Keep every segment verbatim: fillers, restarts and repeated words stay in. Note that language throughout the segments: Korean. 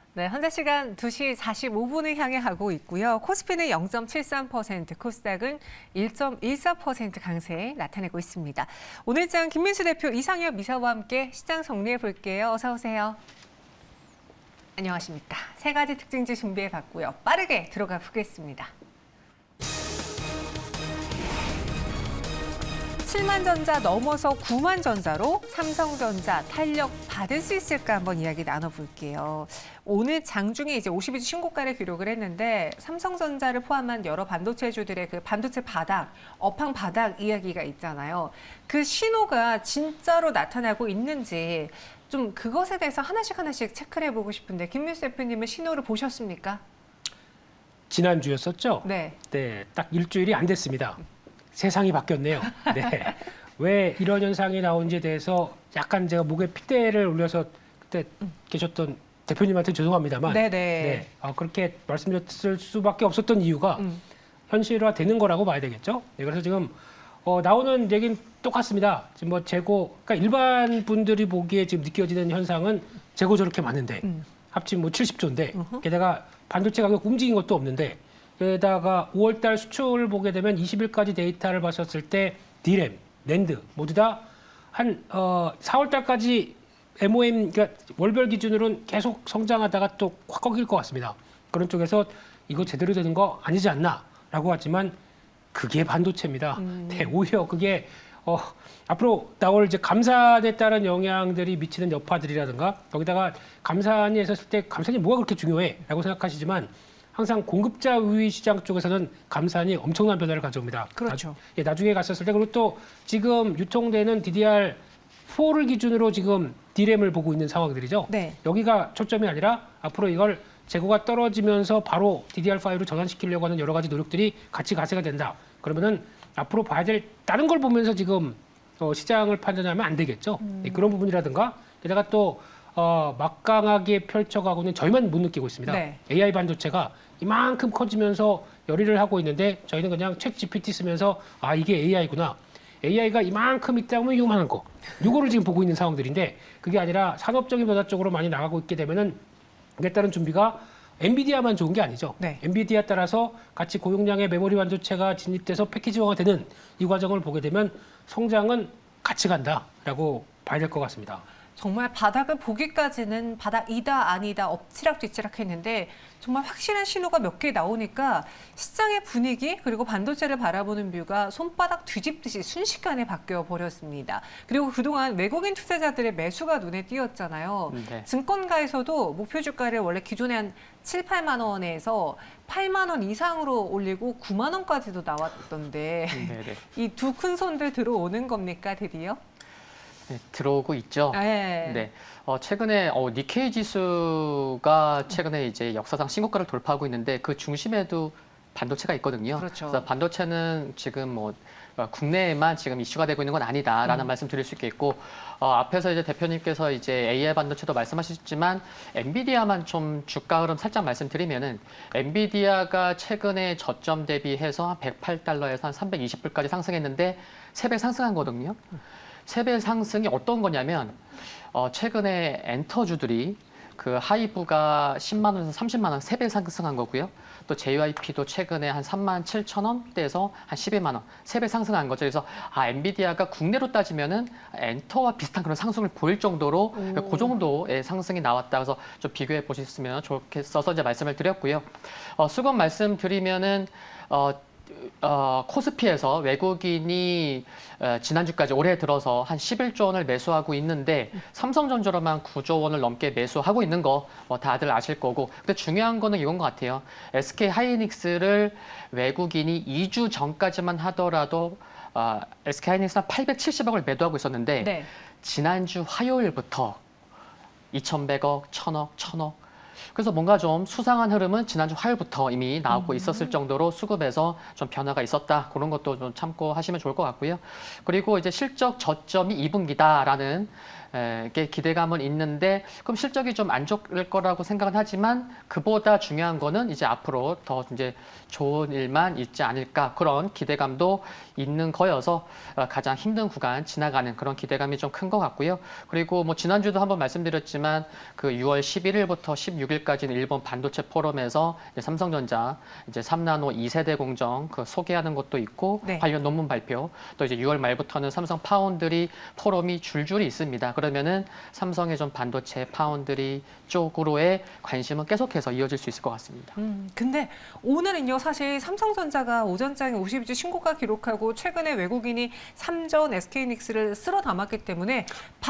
네, 현재 시간 두 시 사십오 분을 향해 가고 있고요. 코스피는 영 점 칠삼 퍼센트, 코스닥은 일 점 일사 퍼센트 강세 나타내고 있습니다. 오늘 장 김민수 대표, 이상엽 이사와 함께 시장 정리해 볼게요. 어서 오세요. 안녕하십니까. 세 가지 특징지 준비해 봤고요. 빠르게 들어가 보겠습니다. 칠만 전자 넘어서 구만 전자로 삼성전자 탄력 받을 수 있을까 한번 이야기 나눠볼게요. 오늘 장중에 이제 오십이 주 신고가를 기록을 했는데 삼성전자를 포함한 여러 반도체주들의 그 반도체 바닥, 업황 바닥 이야기가 있잖아요. 그 신호가 진짜로 나타나고 있는지 좀 그것에 대해서 하나씩 하나씩 체크를 해보고 싶은데 김민수 대표님은 신호를 보셨습니까? 지난주였었죠? 네. 네, 딱 일주일이 안 됐습니다. 세상이 바뀌었네요. 네. 왜 이런 현상이 나온지에 대해서 약간 제가 목에 핏대를 올려서 그때 음. 계셨던 대표님한테 죄송합니다만 네네. 네, 어, 그렇게 말씀드렸을 수밖에 없었던 이유가 음. 현실화되는 거라고 봐야 되겠죠. 네, 그래서 지금 어, 나오는 얘기는 똑같습니다. 지금 뭐 재고, 그러니까 일반 분들이 보기에 지금 느껴지는 현상은 재고 저렇게 많은데 음. 합치면 뭐 칠십 조인데 우후. 게다가 반도체 가격 움직인 것도 없는데 게다가 오월 달 수출 보게 되면 이십 일까지 데이터를 봤었을 때 디램, 낸드 모두 다 한 어, 사월 달까지 엠오엠 그러니까 월별 기준으로는 계속 성장하다가 또 확 꺾일 것 같습니다. 그런 쪽에서 이거 제대로 되는 거 아니지 않나라고 하지만 그게 반도체입니다. 음. 네, 오히려 그게 어, 앞으로 나올 이제 감산에 따른 영향들이 미치는 여파들이라든가 거기다가 감산이 했었을 때 감산이 뭐가 그렇게 중요해?라고 생각하시지만 항상 공급자 우위 시장 쪽에서는 감산이 엄청난 변화를 가져옵니다. 그렇죠. 나, 예, 나중에 갔었을 때 그리고 또 지금 유통되는 디디알 사를 기준으로 지금 디램을 보고 있는 상황들이죠. 네. 여기가 초점이 아니라 앞으로 이걸 재고가 떨어지면서 바로 디디알 오로 전환시키려고 하는 여러 가지 노력들이 같이 가세가 된다. 그러면은 앞으로 봐야 될 다른 걸 보면서 지금 어, 시장을 판단하면 안 되겠죠. 음. 네, 그런 부분이라든가 게다가 또 어, 막강하게 펼쳐가고는 저희만 못 느끼고 있습니다. 네. 에이아이 반도체가 이만큼 커지면서 열의를 하고 있는데 저희는 그냥 챗 지피티 쓰면서 아 이게 에이아이구나. 에이아이가 이만큼 있다면 이만한 거. 이거를 지금 보고 있는 상황들인데 그게 아니라 산업적인 변화 쪽으로 많이 나가고 있게 되면은 그에 따른 준비가 엔비디아만 좋은 게 아니죠. 네. 엔비디아 따라서 같이 고용량의 메모리 반도체가 진입돼서 패키지화가 되는 이 과정을 보게 되면 성장은 같이 간다라고 봐야 될 것 같습니다. 정말 바닥을 보기까지는 바닥이다 아니다 엎치락뒤치락 했는데 정말 확실한 신호가 몇 개 나오니까 시장의 분위기 그리고 반도체를 바라보는 뷰가 손바닥 뒤집듯이 순식간에 바뀌어 버렸습니다. 그리고 그동안 외국인 투자자들의 매수가 눈에 띄었잖아요. 네. 증권가에서도 목표 주가를 원래 기존에 한 칠, 팔만 원에서 팔만 원 이상으로 올리고 구만 원까지도 나왔던데 이 두 큰 손들 들어오는 겁니까 드디어? 네, 들어오고 있죠. 네. 네. 어, 최근에 어, 니케이 지수가 최근에 이제 역사상 신고가를 돌파하고 있는데 그 중심에도 반도체가 있거든요. 그렇죠. 그래서 반도체는 지금 뭐 국내에만 지금 이슈가 되고 있는 건 아니다라는 음. 말씀 드릴 수 있겠고 어, 앞에서 이제 대표님께서 이제 에이아이 반도체도 말씀하셨지만 엔비디아만 좀 주가 흐름 살짝 말씀드리면은 엔비디아가 최근에 저점 대비해서 한 백팔 달러에서 한 삼백이십 불까지 상승했는데 세 배 상승한 거거든요. 세 배 상승이 어떤 거냐면 어, 최근에 엔터주들이 그 하이브가 십만 원에서 삼십만 원 세 배 상승한 거고요. 또 제이와이피도 최근에 한 삼만 칠천 원대에서 한 십이만 원 세 배 상승한 거죠. 그래서 아 엔비디아가 국내로 따지면은 엔터와 비슷한 그런 상승을 보일 정도로 오. 그 정도의 상승이 나왔다. 그래서 좀 비교해 보셨으면 좋겠어서 이제 말씀을 드렸고요. 어, 수급 말씀드리면은 어, 어, 코스피에서 외국인이 어, 지난주까지 올해 들어서 한 십일조 원을 매수하고 있는데 삼성전자로만 구조 원을 넘게 매수하고 있는 거 뭐 다들 아실 거고 근데 중요한 거는 이건 것 같아요. 에스케이 하이닉스를 외국인이 이 주 전까지만 하더라도 어, 에스케이 하이닉스는 팔백칠십억을 매도하고 있었는데 네. 지난주 화요일부터 이천백억, 천억, 천억 그래서 뭔가 좀 수상한 흐름은 지난주 화요일부터 이미 나오고 음. 있었을 정도로 수급에서 좀 변화가 있었다. 그런 것도 좀 참고하시면 좋을 것 같고요. 그리고 이제 실적 저점이 이 분기다라는 게 기대감은 있는데 그럼 실적이 좀 안 좋을 거라고 생각은 하지만 그보다 중요한 거는 이제 앞으로 더 이제 좋은 일만 있지 않을까 그런 기대감도 있는 거여서 가장 힘든 구간 지나가는 그런 기대감이 좀 큰 것 같고요. 그리고 뭐 지난주도 한번 말씀드렸지만 그 유월 십일일부터 십육일까지는 일본 반도체 포럼에서 이제 삼성전자 이제 삼 나노 이 세대 공정 그 소개하는 것도 있고 네. 관련 논문 발표 또 이제 유월 말부터는 삼성 파운드리 포럼이 줄줄이 있습니다. 그러면은 삼성의 좀 반도체 파운드리 쪽으로의 관심은 계속해서 이어질 수 있을 것 같습니다. 음, 근데 오늘은요 사실 삼성전자가 오전장에 오십이 주 신고가 기록하고 최근에 외국인이 삼전 에스케이닉스를 쓸어 담았기 때문에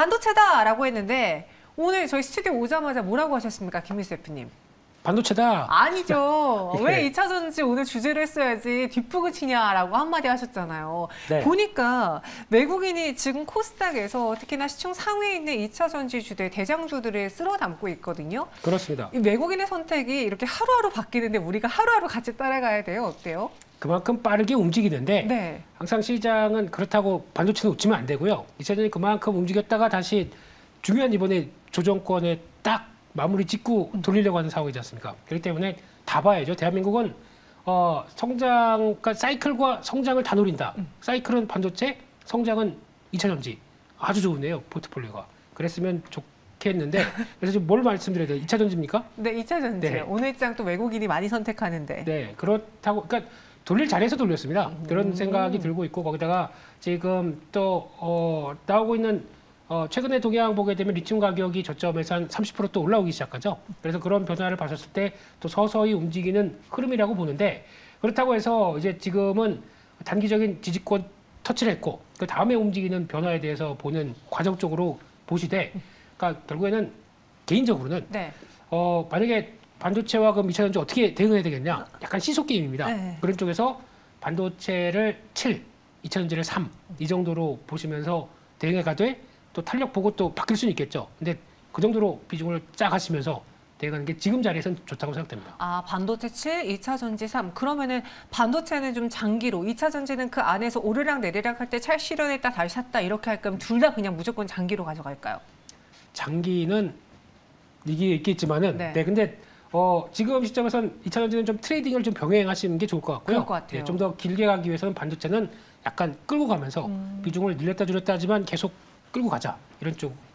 반도체다라고 했는데 오늘 저희 스튜디오 오자마자 뭐라고 하셨습니까, 김민수 대표님? 반도체다. 아니죠. 예. 왜 이 차 전지 오늘 주제로 했어야지 뒷북을 치냐라고 한마디 하셨잖아요. 네. 보니까 외국인이 지금 코스닥에서 특히나 시총 상위에 있는 이 차 전지주들, 대장주들을 쓸어 담고 있거든요. 그렇습니다. 이 외국인의 선택이 이렇게 하루하루 바뀌는데 우리가 하루하루 같이 따라가야 돼요. 어때요? 그만큼 빠르게 움직이는데 네. 항상 시장은 그렇다고 반도체는 놓치면 안 되고요. 이 차 전지 그만큼 움직였다가 다시 중요한 이번에 조정권에 딱 마무리 짓고 돌리려고 하는 상황이지 않습니까? 그렇기 때문에 다 봐야죠. 대한민국은 어, 성장, 그러니까 사이클과 성장을 다 노린다. 음. 사이클은 반도체, 성장은 이 차 전지. 아주 좋으네요, 포트폴리오가. 그랬으면 좋겠는데 그래서 지금 뭘 말씀드려야 돼요? 이 차 전지입니까? 네, 이 차 전지요. 네. 오늘 장 또 외국인이 많이 선택하는데. 네, 그렇다고, 그러니까 돌릴 자리에서 돌렸습니다. 음. 그런 생각이 들고 있고 거기다가 지금 또 어, 나오고 있는 어, 최근에 동향 보게 되면 리튬 가격이 저점에서 한 삼십 퍼센트 또 올라오기 시작하죠. 그래서 그런 변화를 봤을 때 또 서서히 움직이는 흐름이라고 보는데 그렇다고 해서 이제 지금은 단기적인 지지권 터치를 했고 그 다음에 움직이는 변화에 대해서 보는 과정 쪽으로 보시되 그러니까 결국에는 개인적으로는 네. 어, 만약에 반도체와 그 이 차 전지 어떻게 대응해야 되겠냐? 약간 시속 게임입니다. 네. 그런 쪽에서 반도체를 칠, 이 차 전지를 삼 이 정도로 보시면서 대응해 가되 또 탄력 보고 또 바뀔 수는 있겠죠. 근데 그 정도로 비중을 쫙 하시면서 대응하는 게 지금 자리에서는 좋다고 생각됩니다. 아, 반도체 칠, 이 차 전지 삼. 그러면은 반도체는 좀 장기로, 이 차 전지는 그 안에서 오르락 내리락 할 때 찰 실현했다 다시 샀다 이렇게 할 거면 둘 다 그냥 무조건 장기로 가져갈까요? 장기는 이게 있겠지만은 네, 네 근데 어, 지금 시점에서는 이 차 전지는 좀 트레이딩을 좀 병행하시는 게 좋을 것 같고요. 그럴 것 같아요. 네, 좀 더 길게 가기 위해서는 반도체는 약간 끌고 가면서 음. 비중을 늘렸다 줄였다 하지만 계속 끌고 가자 이런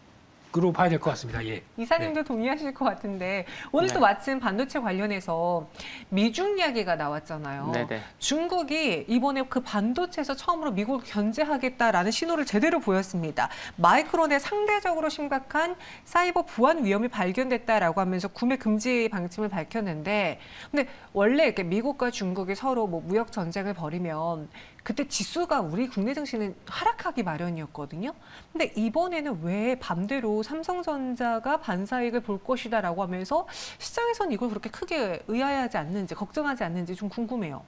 쪽으로 봐야 될 것 같습니다. 예. 이사님도 네. 동의하실 것 같은데 오늘 네. 또 마침 반도체 관련해서 미중 이야기가 나왔잖아요. 네네. 중국이 이번에 그 반도체에서 처음으로 미국을 견제하겠다라는 신호를 제대로 보였습니다. 마이크론의 상대적으로 심각한 사이버 보안 위험이 발견됐다라고 하면서 구매 금지 방침을 밝혔는데 근데 원래 이렇게 미국과 중국이 서로 뭐 무역 전쟁을 벌이면 그때 지수가 우리 국내 증시는 하락하기 마련이었거든요. 근데 이번에는 왜 반대로 삼성전자가 반사이익을 볼 것이다라고 하면서 시장에서는 이걸 그렇게 크게 의아해하지 않는지 걱정하지 않는지 좀 궁금해요.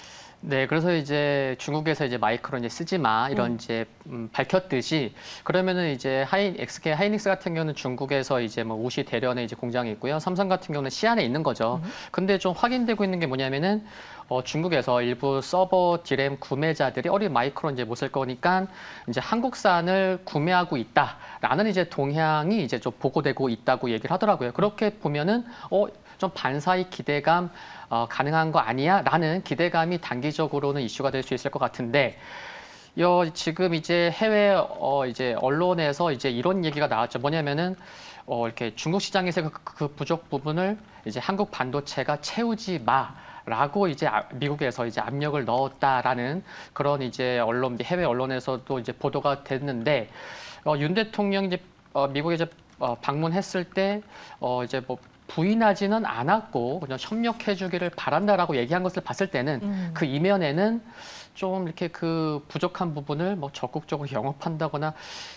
네, 그래서 이제 중국에서 이제 마이크론 이제 쓰지 마 이런 음. 이제 음, 밝혔듯이 그러면은 이제 하이 엑스케이 하이닉스 같은 경우는 중국에서 이제 뭐 우시 대련에 이제 공장이 있고요. 삼성 같은 경우는 시안에 있는 거죠. 음. 근데 좀 확인되고 있는 게 뭐냐면은 어, 중국에서 일부 서버 디램 구매자들이 어린 마이크론 이제 못 쓸 거니까 이제 한국산을 구매하고 있다라는 이제 동향이 이제 좀 보고되고 있다고 얘기를 하더라고요. 그렇게 보면은 어, 좀 반사익 기대감 어, 가능한 거 아니야? 라는 기대감이 단기적으로는 이슈가 될 수 있을 것 같은데, 요, 지금 이제 해외, 어, 이제 언론에서 이제 이런 얘기가 나왔죠. 뭐냐면은, 어, 이렇게 중국 시장에서 그, 그 부족 부분을 이제 한국 반도체가 채우지 마. 라고 이제 미국에서 이제 압력을 넣었다라는 그런 이제 언론, 해외 언론에서도 이제 보도가 됐는데, 어, 윤 대통령이 이제 어, 미국에 이제 어, 방문했을 때, 어, 이제 뭐, 부인하지는 않았고 그냥 협력해주기를 바란다라고 얘기한 것을 봤을 때는 음. 그 이면에는 좀 이렇게 그 부족한 부분을 뭐 적극적으로 영업한다거나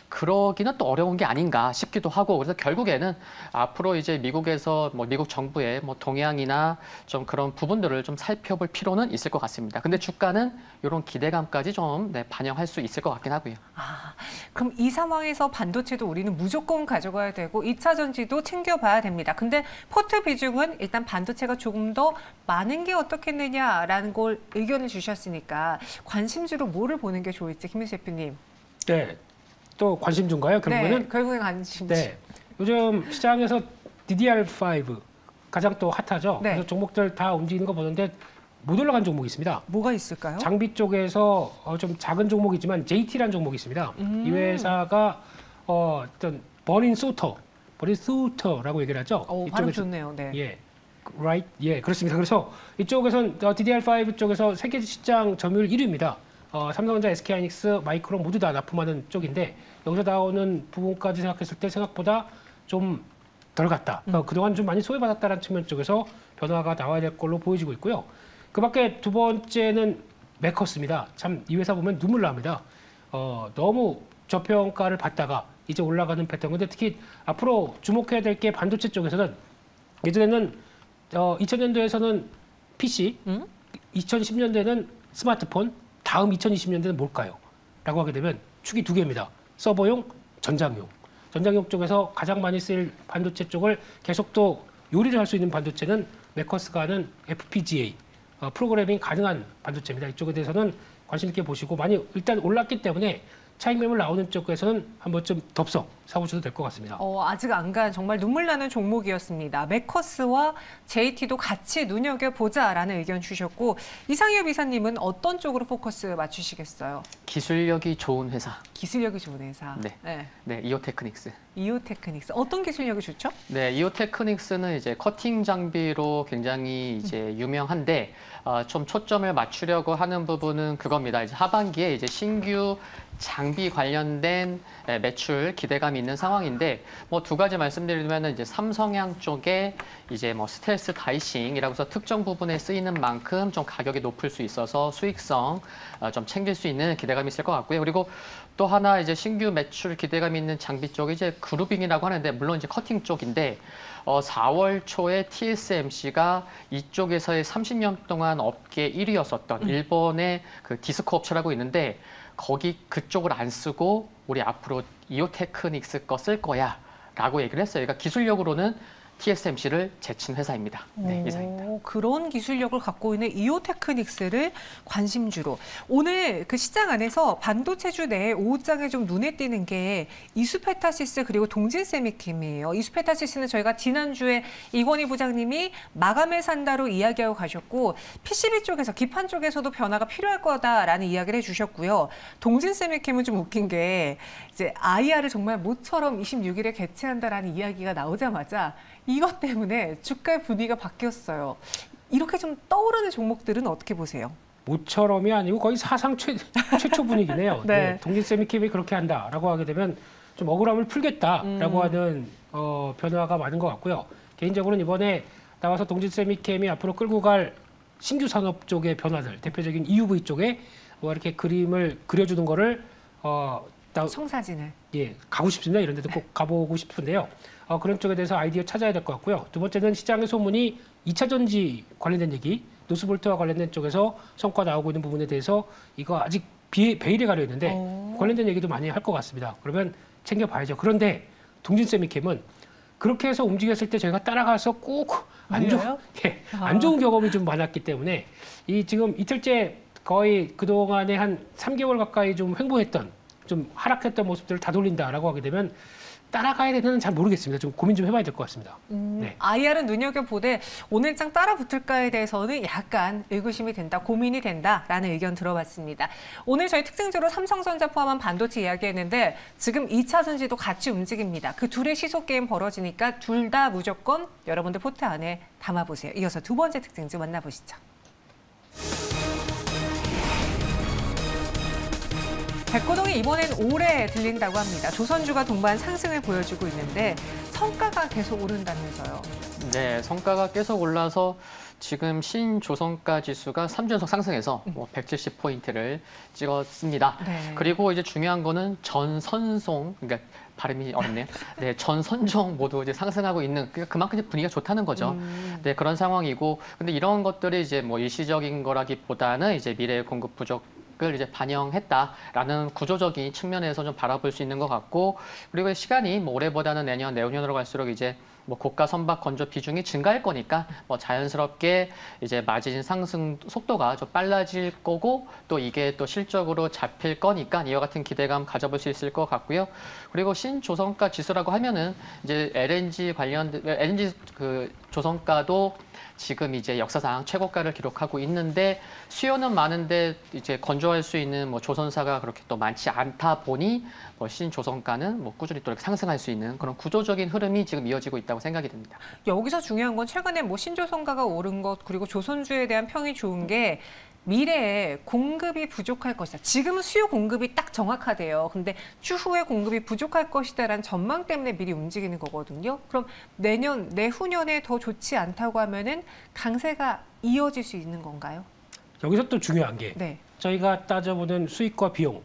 그러기는 또 어려운 게 아닌가 싶기도 하고 그래서 결국에는 앞으로 이제 미국에서 뭐 미국 정부의 뭐 동향이나 좀 그런 부분들을 좀 살펴볼 필요는 있을 것 같습니다. 근데 주가는 이런 기대감까지 좀 네, 반영할 수 있을 것 같긴 하고요. 아, 그럼 이 상황에서 반도체도 우리는 무조건 가져가야 되고 이 차 전지도 챙겨봐야 됩니다. 근데 포트 비중은 일단 반도체가 조금 더 많은 게 어떻겠느냐라는 걸 의견을 주셨으니까 관심주로 뭐를 보는 게 좋을지 김민수 대표님. 네, 또 관심주인가요? 결국에는 네, 결국엔 관심주. 네, 요즘 시장에서 디디알 파이브 가장 또 핫하죠. 네. 그래서 종목들 다 움직이는 거 보는데 못 올라간 종목이 있습니다. 뭐가 있을까요? 장비 쪽에서 어, 좀 작은 종목이지만 제이티라는 종목이 있습니다. 음. 이 회사가 어, 어떤 버닌 소터, 버닌 소터라고 얘기를 하죠. 오, 발음 좋네요. 네. 예, right, 예, 그렇습니다. 그래서 이쪽에선 어, 디디알 파이브 쪽에서 세계 시장 점유율 일 위입니다. 어, 삼성전자, 에스케이하이닉스, 마이크론 모두 다 납품하는 쪽인데 여기서 나오는 부분까지 생각했을 때 생각보다 좀 덜 갔다. 그러니까 음. 그동안 좀 많이 소외받았다는 측면 쪽에서 변화가 나와야 될 걸로 보여지고 있고요. 그 밖에 두 번째는 메커스입니다. 참 이 회사 보면 눈물 납니다. 어, 너무 저평가를 받다가 이제 올라가는 패턴. 근데 특히 앞으로 주목해야 될 게 반도체 쪽에서는 예전에는 어, 이천 년도에서는 피씨, 음? 이천십 년대는 스마트폰, 다음 이천이십 년대는 뭘까요? 라고 하게 되면 축이 두 개입니다. 서버용, 전장용. 전장용 쪽에서 가장 많이 쓰일 반도체 쪽을 계속 또 요리를 할 수 있는 반도체는 메커스가 하는 에프피지에이, 어, 프로그래밍 가능한 반도체입니다. 이쪽에 대해서는 관심 있게 보시고 많이 일단 올랐기 때문에 차익 매물 나오는 쪽에서는 한 번쯤 덥석 사보셔도 될 것 같습니다. 어, 아직 안 간 정말 눈물 나는 종목이었습니다. 메커스와 제이티도 같이 눈여겨보자라는 의견 주셨고 이상엽 이사님은 어떤 쪽으로 포커스 맞추시겠어요? 기술력이 좋은 회사. 기술력이 좋은 회사. 네. 네. 네, 이오테크닉스. 이오테크닉스. 어떤 기술력이 좋죠? 네, 이오테크닉스는 이제 커팅 장비로 굉장히 이제 유명한데 어, 좀 초점을 맞추려고 하는 부분은 그겁니다. 이제 하반기에 이제 신규 장비 관련된 매출 기대감이 있는 상황인데 뭐 두 가지 말씀드리면 이제 삼성향 쪽에 이제 뭐 스텔스 다이싱이라고 해서 특정 부분에 쓰이는 만큼 좀 가격이 높을 수 있어서 수익성 좀 챙길 수 있는 기대감이 있을 것 같고요. 그리고 또 하나 이제 신규 매출 기대감이 있는 장비 쪽이 이제 그루빙이라고 하는데 물론 이제 커팅 쪽인데 어, 사월 초에 티에스엠씨가 이쪽에서의 삼십 년 동안 업계 일 위였었던 음. 일본의 그 디스코 업체라고 있는데 거기 그쪽을 안 쓰고 우리 앞으로 이오테크닉스 거 쓸 거야 라고 얘기를 했어요. 그러니까 기술력으로는 티에스엠씨를 제친 회사입니다. 네, 이상입니다. 오, 그런 기술력을 갖고 있는 이오테크닉스를 관심주로. 오늘 그 시장 안에서 반도체주 내에 오후장에 좀 눈에 띄는 게 이수페타시스 그리고 동진세미캠이에요. 이수페타시스는 저희가 지난주에 이권희 부장님이 마감을 산다로 이야기하고 가셨고 피씨비 쪽에서 기판 쪽에서도 변화가 필요할 거다라는 이야기를 해주셨고요. 동진세미캠은 좀 웃긴 게 이제 아이알을 정말 모처럼 이십육 일에 개최한다라는 이야기가 나오자마자 이것 때문에 주가의 분위기가 바뀌었어요. 이렇게 좀 떠오르는 종목들은 어떻게 보세요? 모처럼이 아니고 거의 사상 최, 최초 분위기네요. 네. 네, 동진세미캠이 그렇게 한다라고 하게 되면 좀 억울함을 풀겠다라고 음. 하는 어, 변화가 많은 것 같고요. 개인적으로는 이번에 나와서 동진세미캠이 앞으로 끌고 갈 신규 산업 쪽의 변화들, 대표적인 이유브이 쪽에 뭐 이렇게 그림을 그려주는 거를 어, 나, 청사진을. 예, 가고 싶습니다. 이런 데도 꼭 가보고 싶은데요. 어, 그런 쪽에 대해서 아이디어 찾아야 될 것 같고요. 두 번째는 시장의 소문이 이 차 전지 관련된 얘기, 노스볼트와 관련된 쪽에서 성과 나오고 있는 부분에 대해서 이거 아직 비, 베일에 가려 있는데 오. 관련된 얘기도 많이 할 것 같습니다. 그러면 챙겨봐야죠. 그런데 동진세미캠은 그렇게 해서 움직였을 때 저희가 따라가서 꼭 안 좋은, 예, 아. 안 좋은 경험이 좀 많았기 때문에 이 지금 이틀째 거의 그동안에 한 삼 개월 가까이 좀 횡보했던 좀 하락했던 모습들을 다 돌린다라고 하게 되면 따라가야 되는지 잘 모르겠습니다. 좀 고민 좀 해봐야 될 것 같습니다. 음, 네. 아이알은 눈여겨보되 오늘장 따라 붙을까에 대해서는 약간 의구심이 된다, 고민이 된다라는 의견 들어봤습니다. 오늘 저희 특징적으로 삼성전자 포함한 반도체 이야기했는데 지금 이 차 전지도 같이 움직입니다. 그 둘의 시속 게임 벌어지니까 둘 다 무조건 여러분들 포트 안에 담아보세요. 이어서 두 번째 특징주 만나보시죠. 백고동이 이번엔 오래 들린다고 합니다. 조선주가 동반 상승을 보여주고 있는데 성과가 계속 오른다면서요. 네, 성과가 계속 올라서 지금 신조선가 지수가 삼 주 연속 상승해서 뭐 백칠십 포인트를 찍었습니다. 네. 그리고 이제 중요한 거는 전선송, 그러니까 발음이 어렵네요. 네, 전선종 모두 이제 상승하고 있는, 그러니까 그만큼 분위기가 좋다는 거죠. 음. 네, 그런 상황이고, 근데 이런 것들이 이제 뭐 일시적인 거라기보다는 이제 미래 공급 부족 을 이제 반영했다라는 구조적인 측면에서 좀 바라볼 수 있는 것 같고, 그리고 시간이 뭐 올해보다는 내년, 내후년으로 갈수록 이제 뭐 고가 선박 건조 비중이 증가할 거니까 뭐 자연스럽게 이제 마진 상승 속도가 좀 빨라질 거고 또 이게 또 실적으로 잡힐 거니까 이와 같은 기대감 가져볼 수 있을 것 같고요. 그리고 신조선가 지수라고 하면은 이제 엘엔지 관련 엘엔지 그 조선가도 지금 이제 역사상 최고가를 기록하고 있는데 수요는 많은데 이제 건조할 수 있는 뭐 조선사가 그렇게 또 많지 않다 보니 뭐 신조선가는 뭐 꾸준히 또 이렇게 상승할 수 있는 그런 구조적인 흐름이 지금 이어지고 있다고 생각이 듭니다. 여기서 중요한 건 최근에 뭐 신조선가가 오른 것 그리고 조선주에 대한 평이 좋은 게 미래에 공급이 부족할 것이다. 지금은 수요 공급이 딱 정확하대요. 근데 추후에 공급이 부족할 것이다라는 전망 때문에 미리 움직이는 거거든요. 그럼 내년, 내후년에 더 좋지 않다고 하면은 강세가 이어질 수 있는 건가요? 여기서 또 중요한 게 네. 저희가 따져보는 수익과 비용,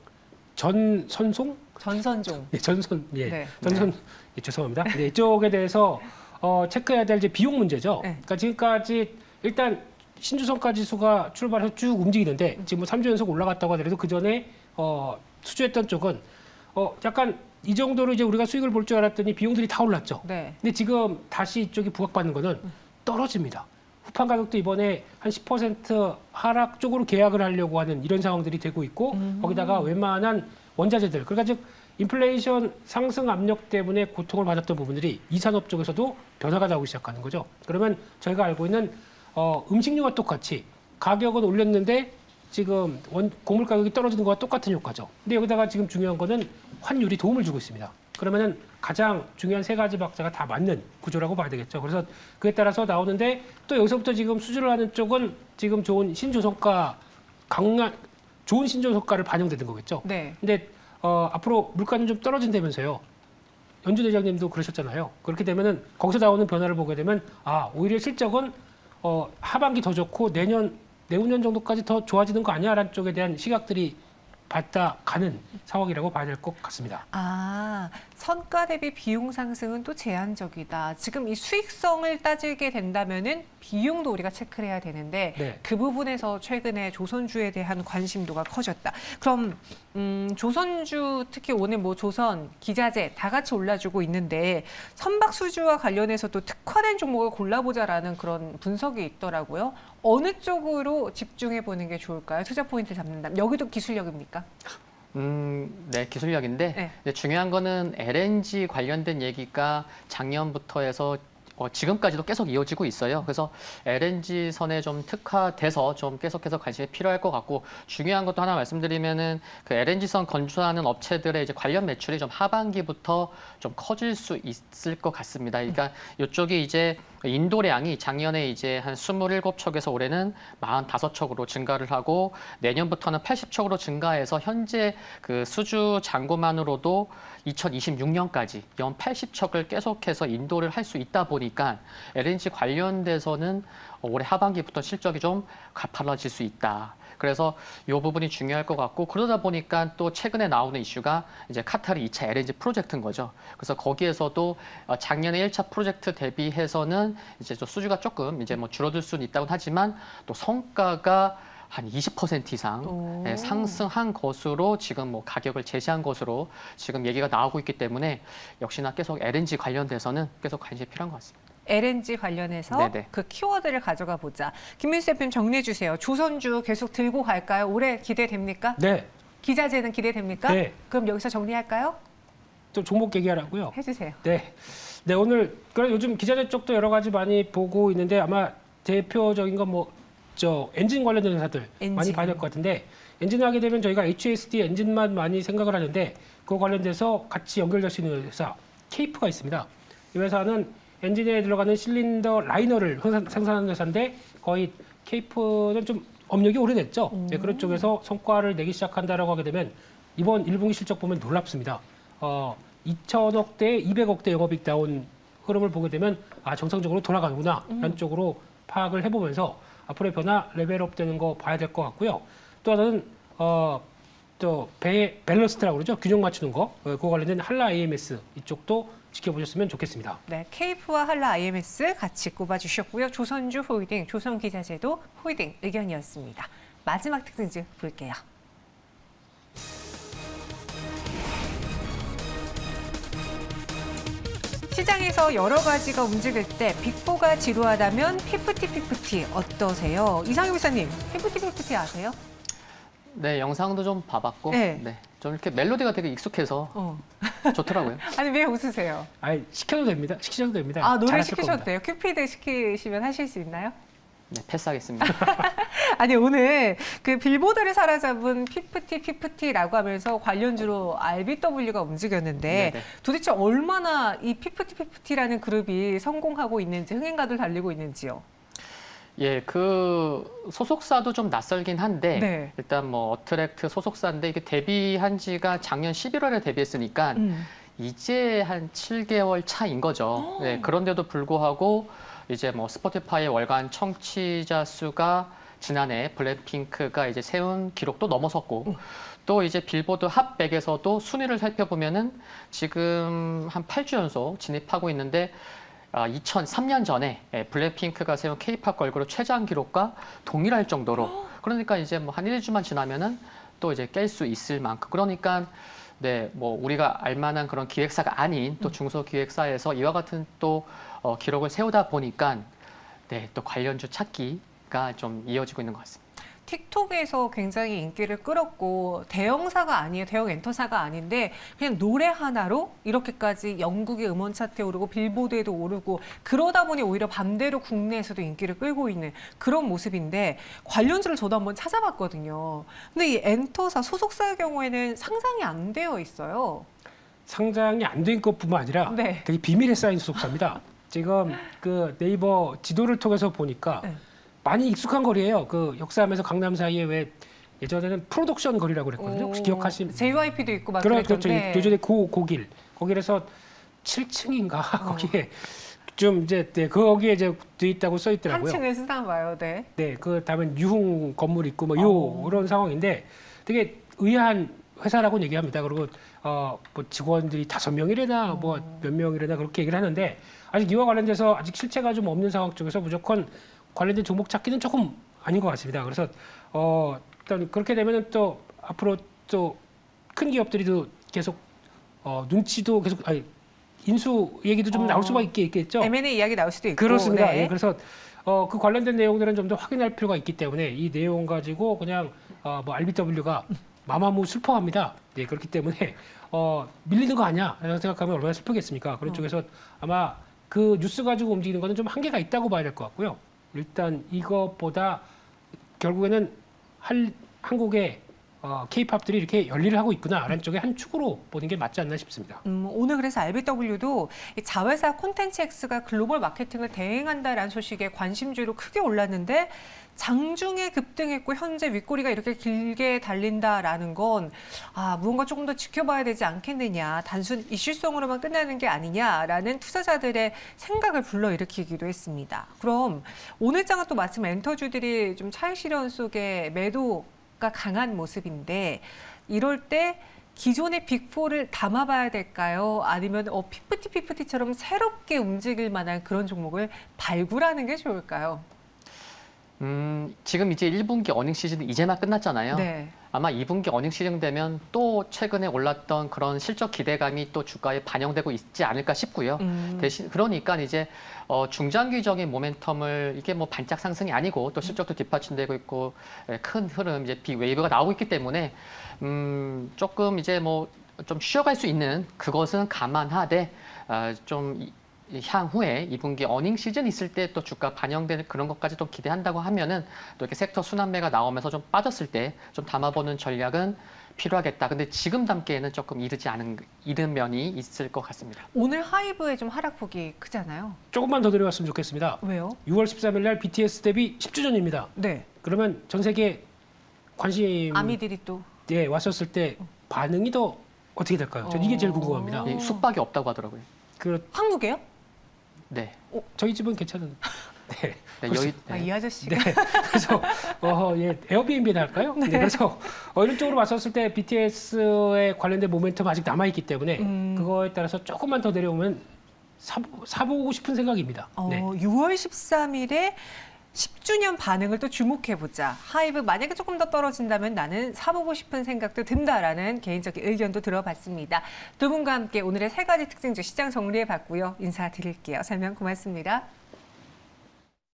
전선송? 전선종. 네, 전선, 예, 네. 전선, 네. 예, 죄송합니다. 네, 이쪽에 대해서 어, 체크해야 될 이제 비용 문제죠. 네. 그러니까 지금까지 일단 신조선가 지수가 출발해서 쭉 움직이는데 지금 뭐 삼 주 연속 올라갔다고 하더라도 그 전에 어, 수주했던 쪽은 어, 약간 이 정도로 이제 우리가 수익을 볼 줄 알았더니 비용들이 다 올랐죠. 네. 근데 지금 다시 이쪽이 부각받는 거는 떨어집니다. 후판 가격도 이번에 한 십 퍼센트 하락 쪽으로 계약을 하려고 하는 이런 상황들이 되고 있고 음. 거기다가 웬만한 원자재들, 그러니까 즉 인플레이션 상승 압력 때문에 고통을 받았던 부분들이 이 산업 쪽에서도 변화가 나오기 시작하는 거죠. 그러면 저희가 알고 있는 어, 음식료와 똑같이 가격은 올렸는데 지금 원, 곡물 가격이 떨어지는 거와 똑같은 효과죠. 근데 여기다가 지금 중요한 거는 환율이 도움을 주고 있습니다. 그러면은 가장 중요한 세 가지 박자가 다 맞는 구조라고 봐야 되겠죠. 그래서 그에 따라서 나오는데 또 여기서부터 지금 수주를 하는 쪽은 지금 좋은 신조선가 강한 좋은 신조선가를 반영되는 거겠죠. 네. 근데 어, 앞으로 물가는 좀 떨어진다면서요. 연준 회장님도 그러셨잖아요. 그렇게 되면은 거기서 나오는 변화를 보게 되면 아 오히려 실적은 어, 하반기 더 좋고 내년, 내후년 정도까지 더 좋아지는 거 아니야라는 쪽에 대한 시각들이 받아가는 상황이라고 봐야 될 것 같습니다. 아, 선가 대비 비용 상승은 또 제한적이다. 지금 이 수익성을 따지게 된다면은 비용도 우리가 체크를 해야 되는데 네. 그 부분에서 최근에 조선주에 대한 관심도가 커졌다. 그럼 음, 조선주 특히 오늘 뭐 조선, 기자재 다 같이 올라주고 있는데 선박 수주와 관련해서 또 특화된 종목을 골라보자라는 그런 분석이 있더라고요. 어느 쪽으로 집중해 보는 게 좋을까요? 투자 포인트 잡는다면 여기도 기술력입니까? 음, 네, 기술력인데 네. 네, 중요한 거는 엘엔지 관련된 얘기가 작년부터 해서 어, 지금까지도 계속 이어지고 있어요. 그래서 엘엔지 선에 좀 특화돼서 좀 계속해서 관심이 필요할 것 같고 중요한 것도 하나 말씀드리면은 그 엘엔지 선 건조하는 업체들의 이제 관련 매출이 좀 하반기부터 좀 커질 수 있을 것 같습니다. 그러니까 이쪽이 이제 인도량이 작년에 이제 한 스물일곱 척에서 올해는 마흔다섯 척으로 증가를 하고 내년부터는 팔십 척으로 증가해서 현재 그 수주 잔고만으로도 이천이십육 년까지 연 팔십 척을 계속해서 인도를 할 수 있다 보니까 엘엔지 관련돼서는 올해 하반기부터 실적이 좀 가팔라질 수 있다. 그래서 이 부분이 중요할 것 같고 그러다 보니까 또 최근에 나오는 이슈가 이제 카타르 이 차 엘엔지 프로젝트인 거죠. 그래서 거기에서도 작년에 일 차 프로젝트 대비해서는 이제 좀 수주가 조금 이제 뭐 줄어들 수는 있다고 하지만 또 성과가 한 이십 퍼센트 이상 네, 상승한 것으로 지금 뭐 가격을 제시한 것으로 지금 얘기가 나오고 있기 때문에 역시나 계속 엘엔지 관련돼서는 계속 관심이 필요한 것 같습니다. 엘엔지 관련해서 네네. 그 키워드를 가져가 보자. 김민수 대표님 정리해 주세요. 조선주 계속 들고 갈까요? 올해 기대됩니까? 네. 기자재는 기대됩니까? 네. 그럼 여기서 정리할까요? 또 종목 얘기하라고요? 해주세요. 네. 네 오늘 그래 요즘 기자재 쪽도 여러 가지 많이 보고 있는데 아마 대표적인 건 뭐 저 엔진 관련된 회사들 엔진. 많이 봐야 될 것 같은데 엔진을 하게 되면 저희가 에이치에스디 엔진만 많이 생각을 하는데 그거 관련돼서 같이 연결될 수 있는 회사 케이프가 있습니다. 이 회사는 엔진에 들어가는 실린더 라이너를 생산하는 회사인데 거의 케이프는 좀 업력이 오래됐죠. 음. 네, 그런 쪽에서 성과를 내기 시작한다라고 하게 되면 이번 일 분기 실적 보면 놀랍습니다. 어, 이천억 대 이백억 대 영업이익 나온 흐름을 보게 되면 아 정상적으로 돌아가는구나 음. 이런 쪽으로 파악을 해보면서 앞으로의 변화 레벨업 되는 거 봐야 될 것 같고요. 또 하나는 어, 또 배 밸런스트라고 그러죠. 균형 맞추는 거. 어, 그거 관련된 한라 아이엠에스 이쪽도 지켜보셨으면 좋겠습니다. 네, 케이프와 한라 아이엠에스 같이 꼽아주셨고요. 조선주 홀딩, 조선기자재도 홀딩 의견이었습니다. 마지막 특징주 볼게요. 시장에서 여러 가지가 움직일 때 빅사가 지루하다면 피프티 피프티 어떠세요? 이상희 기자님, 피프티 피프티 아세요? 네, 영상도 좀 봐봤고 네. 네, 좀 이렇게 멜로디가 되게 익숙해서 어. 좋더라고요. 아니, 왜 웃으세요? 아니, 시켜도 됩니다. 시키셔도 됩니다. 아, 노래 시키셔도 돼요? 큐피드 시키시면 하실 수 있나요? 네, 패스하겠습니다. 아니, 오늘 그 빌보드를 사로잡은 피프티 피프티라고 하면서 관련주로 알비더블유가 움직였는데 네네. 도대체 얼마나 이 피프티 피프티라는 그룹이 성공하고 있는지, 흥행가들 달리고 있는지요? 예, 그 소속사도 좀 낯설긴 한데 네. 일단 뭐 어트랙트 소속사인데 이게 데뷔한 지가 작년 십일월에 데뷔했으니까 음. 이제 한 칠 개월 차인 거죠. 네, 그런데도 불구하고 이제 뭐 스포티파이 월간 청취자 수가 지난해 블랙핑크가 이제 세운 기록도 넘어섰고 음. 또 이제 빌보드 핫 백에서도 순위를 살펴보면은 지금 한 팔 주 연속 진입하고 있는데 이천삼 년 전에 블랙핑크가 세운 케이팝 걸그룹 최장 기록과 동일할 정도로 그러니까 이제 뭐 한 일 주만 지나면은 또 이제 깰 수 있을 만큼 그러니까 네, 뭐 우리가 알만한 그런 기획사가 아닌 또 중소기획사에서 이와 같은 또 어, 기록을 세우다 보니까 네, 또 관련주 찾기가 좀 이어지고 있는 것 같습니다. 틱톡에서 굉장히 인기를 끌었고 대형사가 아니에요. 대형 엔터사가 아닌데 그냥 노래 하나로 이렇게까지 영국의 음원 차트에 오르고 빌보드에도 오르고 그러다 보니 오히려 반대로 국내에서도 인기를 끌고 있는 그런 모습인데 관련주를 저도 한번 찾아봤거든요. 근데 이 엔터사 소속사의 경우에는 상장이 안 되어 있어요. 상장이 안 된 것뿐만 아니라 네. 되게 비밀에 쌓인 소속사입니다. 지금 그 네이버 지도를 통해서 보니까 네. 많이 익숙한 거리예요. 그 역사하면서 강남 사이에 왜 예전에는 프로덕션 거리라고 그랬거든요. 혹시 기억하시면 제이와이피도 있고 막 그렇죠. 그랬던데. 요즘에 고 고길 거기에서 칠 층인가 어. 거기에 좀 이제 네, 거기에 이제 돼 있다고 써 있더라고요. 한 층을 쓰나 봐요, 네. 네, 그 다음에 유흥 건물 있고 뭐 요 어. 이런 상황인데 되게 의아한 회사라고 얘기합니다. 그리고 어 뭐 직원들이 다섯 명이래나 어. 뭐 몇 명이래나 그렇게 얘기를 하는데 아직 이와 관련돼서 아직 실체가 좀 없는 상황 쪽에서 무조건 관련된 종목 찾기는 조금 아닌 것 같습니다. 그래서 어 일단 그렇게 되면은 또 앞으로 또 큰 기업들이도 계속 어 눈치도 계속 아니 인수 얘기도 좀 어. 나올 수밖에 있겠죠. 엠 앤 에이 이야기 나올 수도 있고. 그렇습니다. 네. 예, 그래서 어 그 관련된 내용들은 좀 더 확인할 필요가 있기 때문에 이 내용 가지고 그냥 어 뭐 알비더블유가 마마무 슬퍼합니다. 네, 그렇기 때문에 어 밀리는 거 아니야? 라고 생각하면 얼마나 슬프겠습니까? 그런 어. 쪽에서 아마 그 뉴스 가지고 움직이는 거는 좀 한계가 있다고 봐야 될 것 같고요. 일단 이것보다 결국에는 할, 한국의 어, 케이팝들이 이렇게 열일을 하고 있구나라는 쪽의 한 축으로 보는 게 맞지 않나 싶습니다. 음, 오늘 그래서 알비더블유도 자회사 콘텐츠X가 글로벌 마케팅을 대행한다라는 소식에 관심주로 크게 올랐는데 장중에 급등했고 현재 윗꼬리가 이렇게 길게 달린다라는 건 아, 무언가 조금 더 지켜봐야 되지 않겠느냐. 단순 이슈성으로만 끝나는 게 아니냐라는 투자자들의 생각을 불러일으키기도 했습니다. 그럼 오늘 장은 또 마침 엔터주들이 좀 차익 실현 속에 매도가 강한 모습인데 이럴 때 기존의 빅사를 담아봐야 될까요? 아니면 어, 피프티 피프티처럼 새롭게 움직일 만한 그런 종목을 발굴하는 게 좋을까요? 음, 지금 이제 일 분기 어닝 시즌이 이제 막 끝났잖아요. 네. 아마 이 분기 어닝 시즌 되면 또 최근에 올랐던 그런 실적 기대감이 또 주가에 반영되고 있지 않을까 싶고요. 음. 대신 그러니까 이제 어, 중장기적인 모멘텀을 이게 뭐 반짝 상승이 아니고 또 실적도 뒷받침되고 있고 큰 흐름 이제 빅 웨이브가 나오고 있기 때문에 음, 조금 이제 뭐 좀 쉬어갈 수 있는 그것은 감안하되 어, 좀 향후에 이 분기 어닝 시즌 있을 때 또 주가 반영되는 그런 것까지 또 기대한다고 하면은 또 이렇게 섹터 순환매가 나오면서 좀 빠졌을 때 좀 담아보는 전략은 필요하겠다. 근데 지금 담기에는 조금 이르지 않은 이른 면이 있을 것 같습니다. 오늘 하이브의 좀 하락폭이 크잖아요. 조금만 더 내려갔으면 좋겠습니다. 왜요? 유월 십삼일 날 비티에스 데뷔 십 주 전입니다. 네. 그러면 전 세계 관심 아미들이 또 예, 왔었을 때 반응이 더 어떻게 될까요? 전 이게 제일 궁금합니다. 예, 숙박이 없다고 하더라고요. 그 한국에요? 네. 어, 저희 집은 괜찮은. 네. 네, 여기, 네. 아, 이 아저씨가. 네. 그래서 어, 예, 에어비앤비나 할까요? 네. 네. 그래서 어, 이런 쪽으로 왔었을 때 비티에스에 관련된 모멘텀 아직 남아 있기 때문에 음. 그거에 따라서 조금만 더 내려오면 사, 사보고 싶은 생각입니다. 어, 네. 유월 십삼일에 십 주년 반응을 또 주목해보자. 하이브 만약에 조금 더 떨어진다면 나는 사보고 싶은 생각도 든다라는 개인적인 의견도 들어봤습니다. 두 분과 함께 오늘의 세 가지 특징주 시장 정리해봤고요. 인사드릴게요. 설명 고맙습니다.